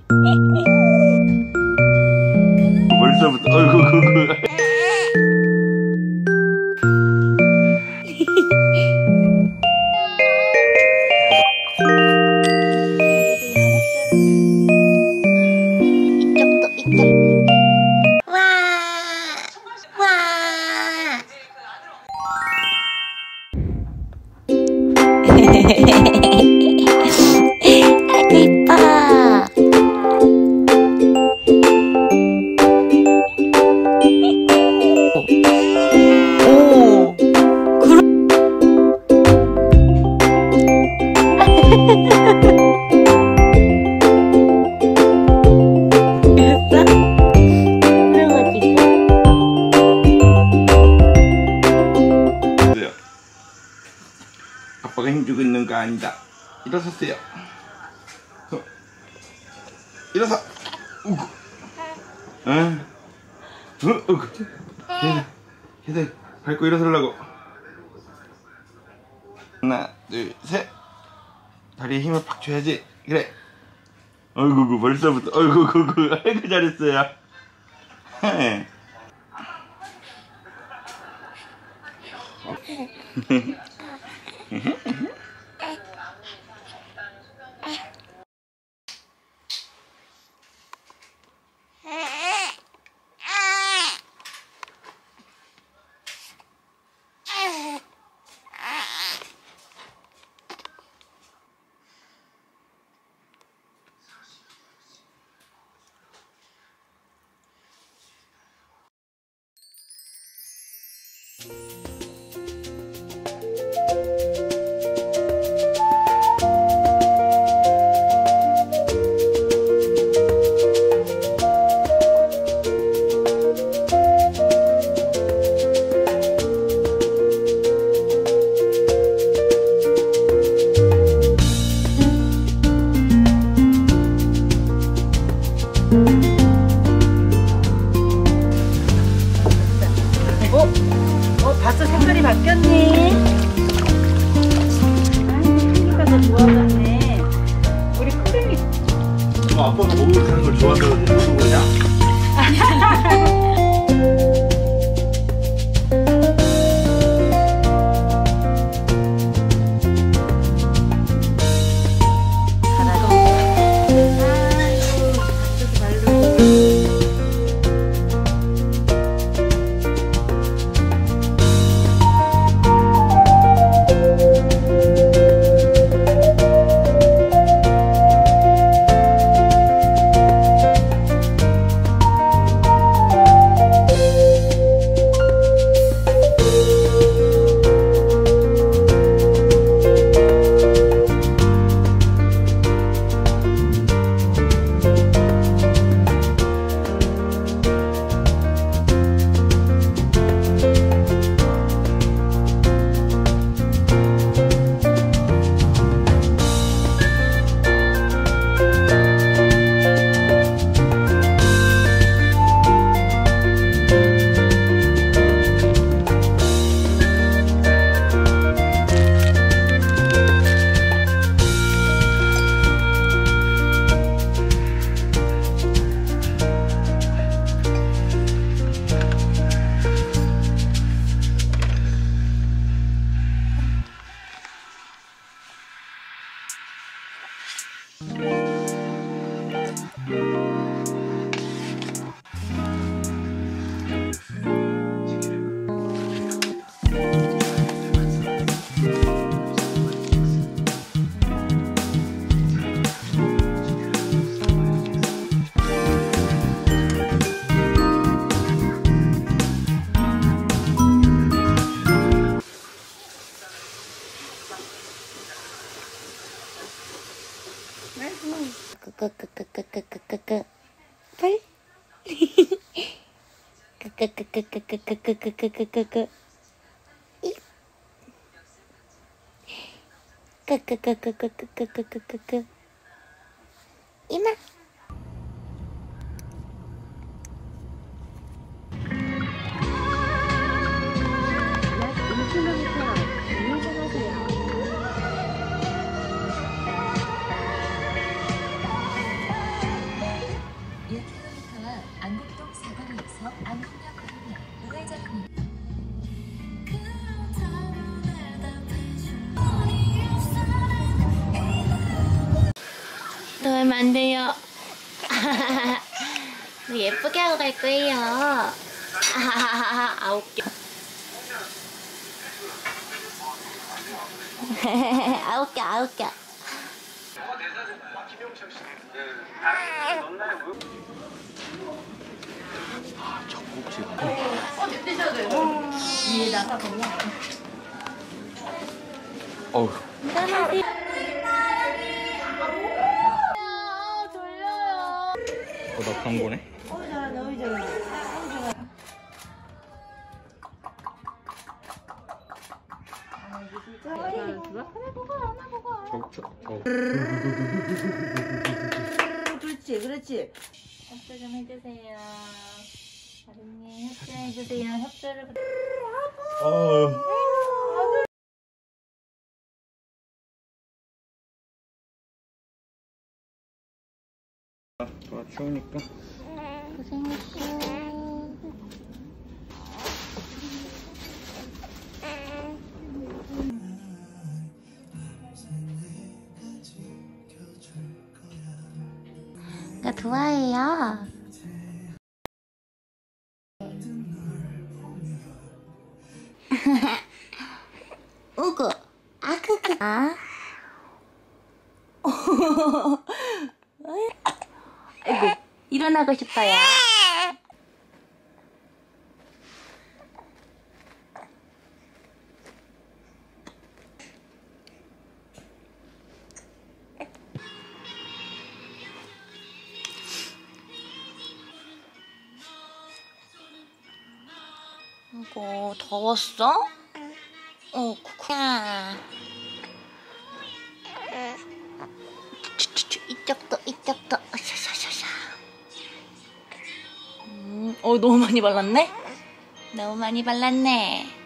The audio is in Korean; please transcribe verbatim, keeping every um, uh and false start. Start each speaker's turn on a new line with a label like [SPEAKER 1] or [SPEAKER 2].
[SPEAKER 1] 벌써부터 어이구 그그
[SPEAKER 2] 이쪽도 이쪽. 와. 와. 아이고 이뻐. 오. 그럼.
[SPEAKER 1] 아빠가 힘주고 있는 거 아니다. 일어서세요. 어. 일어서. 우구. 응. 어, 우구. 얘들, 얘들 밟고 일어서려고. 하나, 둘, 셋. 다리에 힘을 팍 줘야지. 그래. 어이구, 벌써부터. 어이구, 구구. 아이고 잘했어요.
[SPEAKER 3] 어? 어? 벌써 색깔이 바뀌었네. 아이고, 크기가 더 좋아졌네. 우리 푸른이.
[SPEAKER 1] 너 아빠가 목욕하는 걸 좋아해서 너도 그러냐?
[SPEAKER 2] 끄끄끄끄끄끄끄끄 펄 끄끄끄끄끄끄끄끄끄끄끄 이 끄끄끄끄끄끄끄끄끄끄 이마 더 하면 안 돼요. 예쁘게 하고 갈 거예요. 아, 웃겨. 아, 웃겨, 아, 웃겨.
[SPEAKER 1] 아, 젖꼭지.
[SPEAKER 3] 위에다가 그냥.
[SPEAKER 1] 어우.
[SPEAKER 2] 일어나세요.
[SPEAKER 1] 어, 나 광고네.
[SPEAKER 3] 어우 잘한다, 어우 잘한다. 어우 잘한다.
[SPEAKER 1] 저, 저, 어.
[SPEAKER 3] 그렇지, 그렇지.
[SPEAKER 2] 협조 좀 해주세요. 다른님 협조해주세요. 협조를.
[SPEAKER 1] 어. 좋아, 추우니까.
[SPEAKER 2] 고생했어. 나 좋아해요. 우구. 아크크. 아. 아이고, 일어나고 싶어요. 이거 더웠어? 어, 쿠쿠야. 이쪽도, 이쪽도. 샤샤샤샤. 음, 어, 너무 많이 발랐네? 너무 많이 발랐네.